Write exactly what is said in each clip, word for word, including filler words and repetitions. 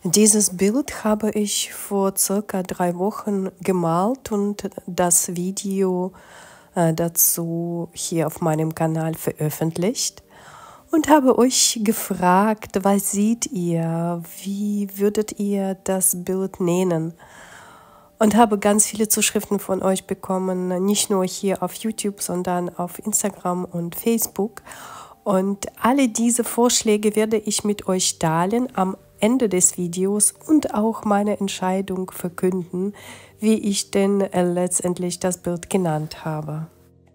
Dieses Bild habe ich vor circa drei Wochen gemalt und das Video äh, dazu hier auf meinem Kanal veröffentlicht und habe euch gefragt, was seht ihr, wie würdet ihr das Bild nennen? Und habe ganz viele Zuschriften von euch bekommen, nicht nur hier auf YouTube, sondern auf Instagram und Facebook. Und alle diese Vorschläge werde ich mit euch teilen am Ende des Videos und auch meine Entscheidung verkünden, wie ich denn äh, letztendlich das Bild genannt habe.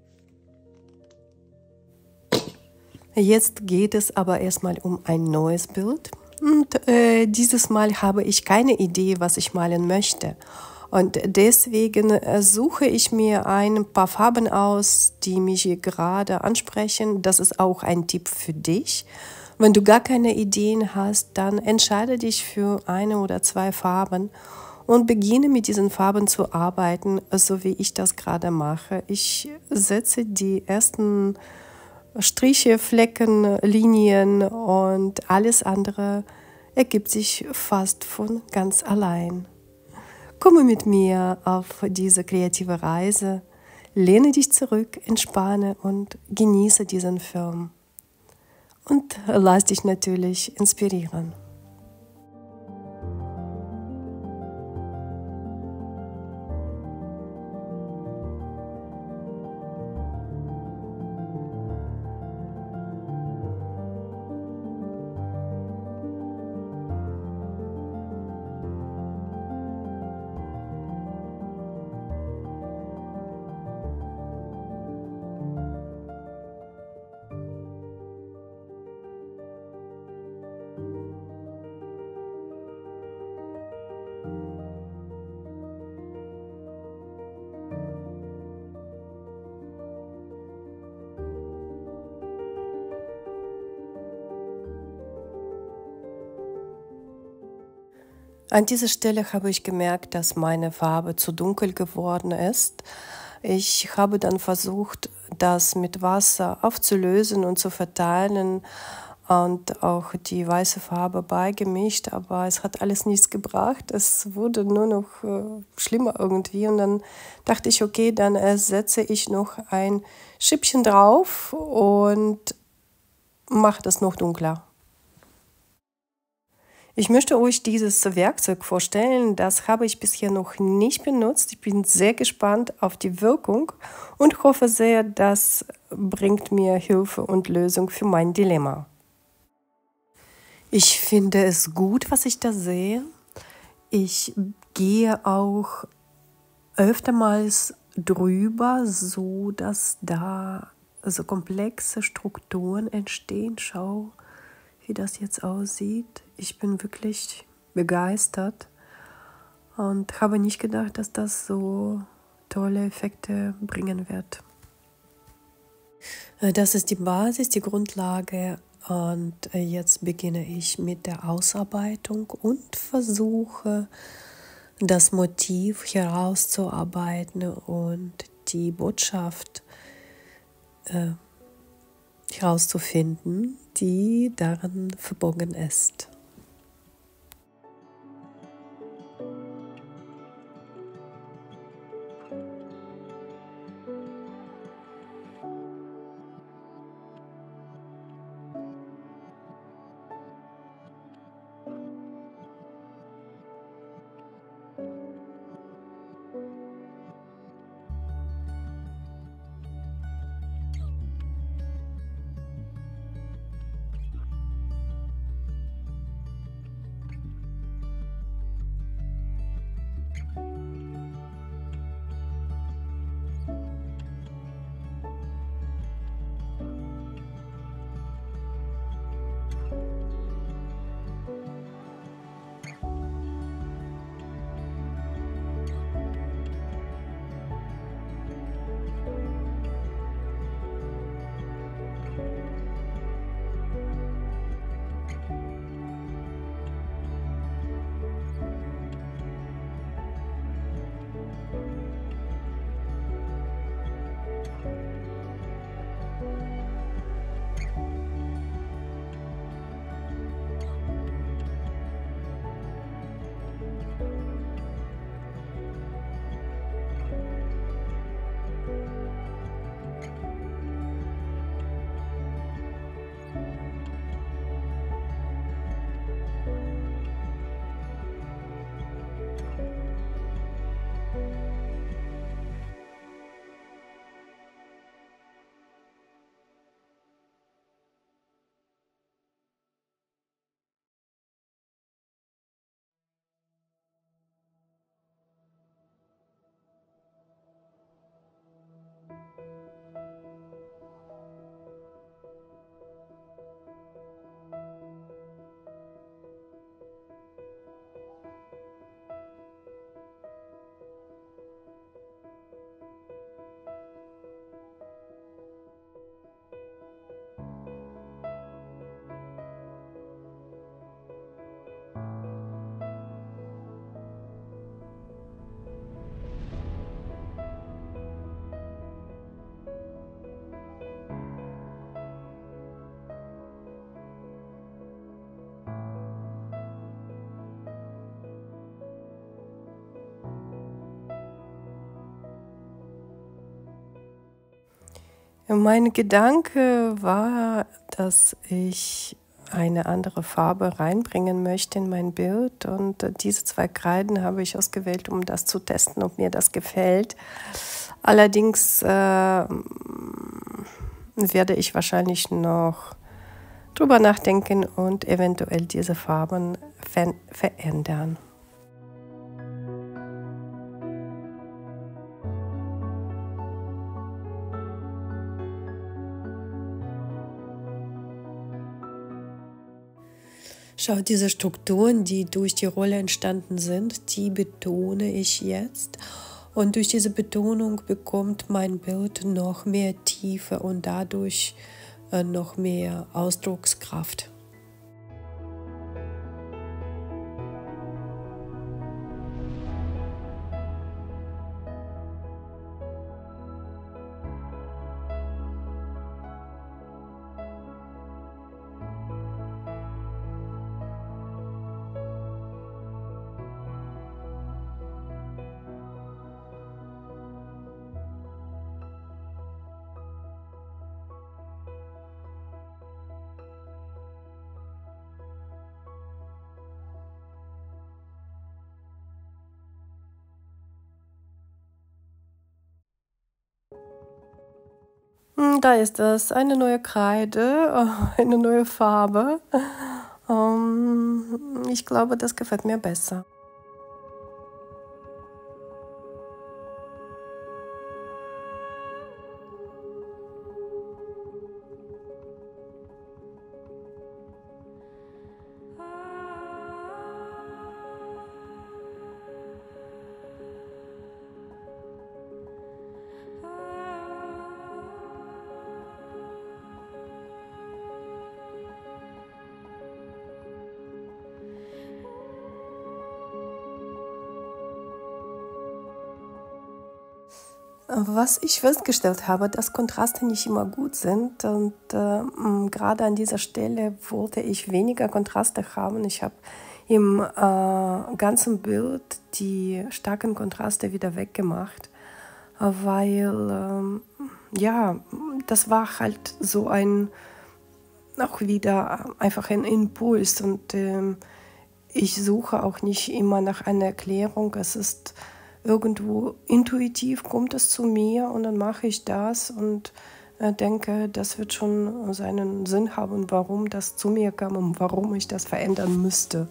Jetzt geht es aber erstmal um ein neues Bild. Und äh, dieses Mal habe ich keine Idee, was ich malen möchte. Und deswegen äh, suche ich mir ein paar Farben aus, die mich hier gerade ansprechen. Das ist auch ein Tipp für dich. Wenn du gar keine Ideen hast, dann entscheide dich für eine oder zwei Farben und beginne mit diesen Farben zu arbeiten, so wie ich das gerade mache. Ich setze die ersten Striche, Flecken, Linien und alles andere ergibt sich fast von ganz allein. Komme mit mir auf diese kreative Reise, lehne dich zurück, entspanne und genieße diesen Film. Und lass dich natürlich inspirieren. An dieser Stelle habe ich gemerkt, dass meine Farbe zu dunkel geworden ist. Ich habe dann versucht, das mit Wasser aufzulösen und zu verteilen und auch die weiße Farbe beigemischt, aber es hat alles nichts gebracht. Es wurde nur noch äh, schlimmer irgendwie und dann dachte ich, okay, dann äh, setze ich noch ein Schippchen drauf und mache das noch dunkler. Ich möchte euch dieses Werkzeug vorstellen, das habe ich bisher noch nicht benutzt. Ich bin sehr gespannt auf die Wirkung und hoffe sehr, das bringt mir Hilfe und Lösung für mein Dilemma. Ich finde es gut, was ich da sehe. Ich gehe auch öftermals drüber, so dass da so komplexe Strukturen entstehen. Schau, wie das jetzt aussieht. Ich bin wirklich begeistert und habe nicht gedacht, dass das so tolle Effekte bringen wird. Das ist die Basis, die Grundlage und jetzt beginne ich mit der Ausarbeitung und versuche, das Motiv herauszuarbeiten und die Botschaft äh, herauszufinden, die darin verborgen ist. Mein Gedanke war, dass ich eine andere Farbe reinbringen möchte in mein Bild und äh, diese zwei Kreiden habe ich ausgewählt, um das zu testen, ob mir das gefällt. Allerdings äh, werde ich wahrscheinlich noch drüber nachdenken und eventuell diese Farben ver verändern. Schau, diese Strukturen, die durch die Rolle entstanden sind, die betone ich jetzt. Und durch diese Betonung bekommt mein Bild noch mehr Tiefe und dadurch äh, noch mehr Ausdruckskraft. Hm, Da ist es, eine neue Kreide, äh, eine neue Farbe. Ähm, ich glaube, das gefällt mir besser. Was ich festgestellt habe, dass Kontraste nicht immer gut sind und äh, m, gerade an dieser Stelle wollte ich weniger Kontraste haben. Ich habe im äh, ganzen Bild die starken Kontraste wieder weggemacht, äh, weil ähm, ja, das war halt so ein, auch wieder einfach ein Impuls und ähm, ich suche auch nicht immer nach einer Erklärung. Es ist irgendwo intuitiv, kommt es zu mir und dann mache ich das und äh, denke, das wird schon seinen Sinn haben, warum das zu mir kam und warum ich das verändern müsste.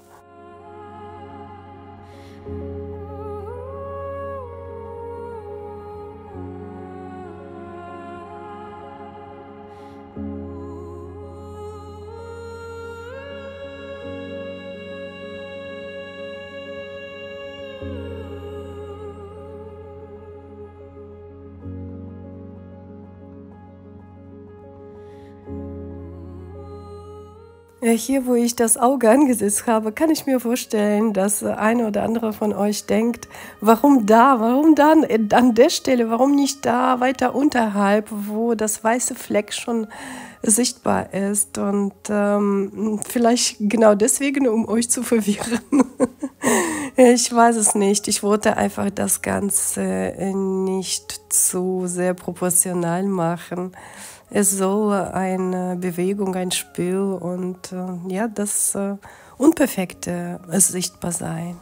Ja, hier, wo ich das Auge angesetzt habe, kann ich mir vorstellen, dass äh, eine oder andere von euch denkt, warum da, warum da an äh, an der Stelle, warum nicht da weiter unterhalb, wo das weiße Fleck schon sichtbar ist. Und ähm, vielleicht genau deswegen, um euch zu verwirren. Ich weiß es nicht. Ich wollte einfach das Ganze äh, nicht zu sehr proportional machen. Es soll eine Bewegung, ein Spiel und äh, ja, das äh, Unperfekte ist sichtbar sein.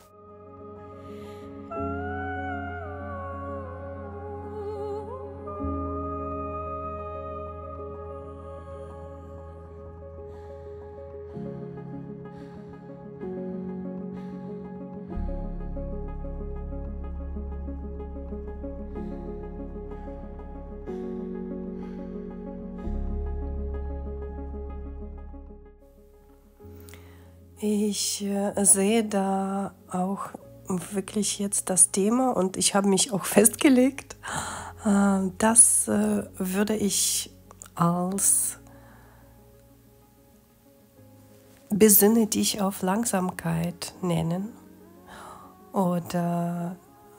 Ich äh, sehe da auch wirklich jetzt das Thema und ich habe mich auch festgelegt, äh, das äh, würde ich als Besinne dich auf Langsamkeit nennen oder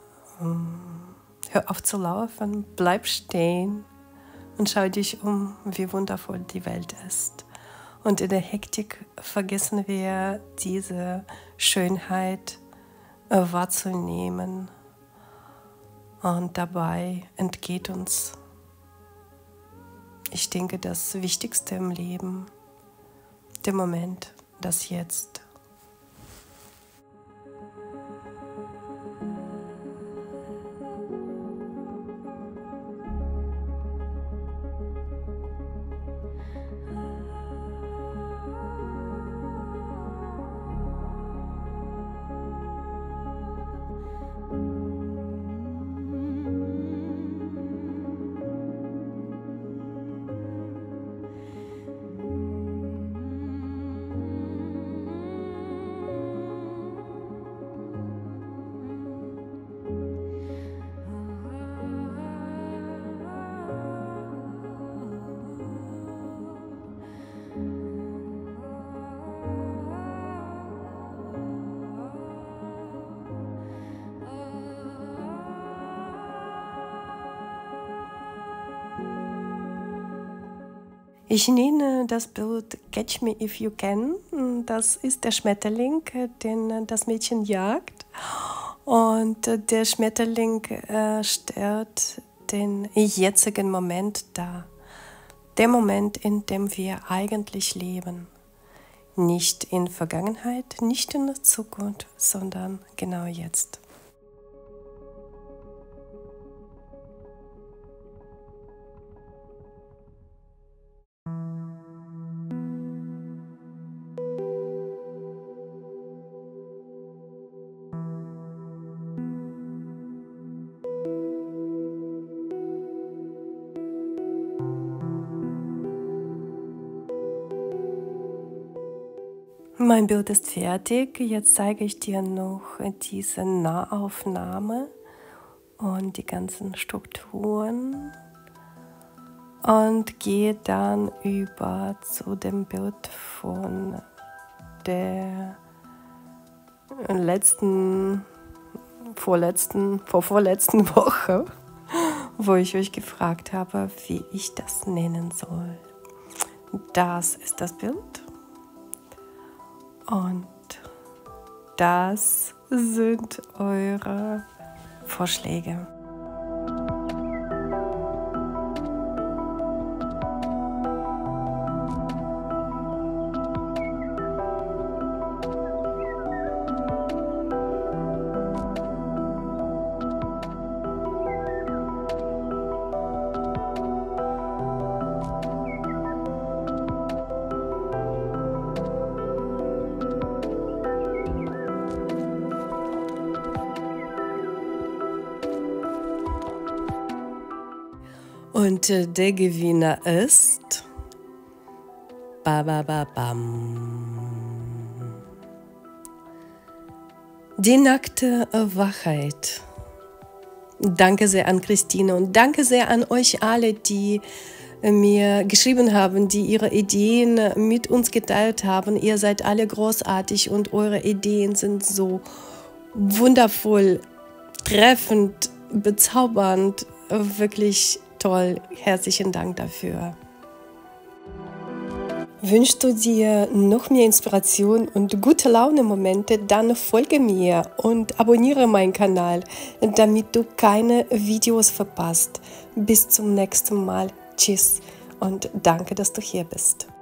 hör auf zu laufen, bleib stehen und schau dich um, wie wundervoll die Welt ist. Und in der Hektik vergessen wir diese Schönheit äh, wahrzunehmen und dabei entgeht uns ich denke, das Wichtigste im Leben, der Moment, das Jetzt. Ich nenne das Bild Catch Me If You Can. Das ist der Schmetterling, den das Mädchen jagt. Und der Schmetterling äh, stellt den jetzigen Moment dar. Der Moment, in dem wir eigentlich leben. Nicht in Vergangenheit, nicht in der Zukunft, sondern genau jetzt. Mein Bild ist fertig. Jetzt zeige ich dir noch diese Nahaufnahme und die ganzen Strukturen und gehe dann über zu dem Bild von der letzten, vorletzten, vorvorletzten Woche, wo ich euch gefragt habe, wie ich das nennen soll. Das ist das Bild. Und das sind eure Vorschläge. Und äh, der Gewinner ist ba, ba, ba, bam. Die nackte Wahrheit. Danke sehr an Christine und danke sehr an euch alle, die mir geschrieben haben, die ihre Ideen mit uns geteilt haben. Ihr seid alle großartig und eure Ideen sind so wundervoll, treffend, bezaubernd, wirklich toll. Herzlichen Dank dafür. Wünschst du dir noch mehr Inspiration und gute Laune-Momente, dann folge mir und abonniere meinen Kanal, damit du keine Videos verpasst. Bis zum nächsten Mal. Tschüss und danke, dass du hier bist.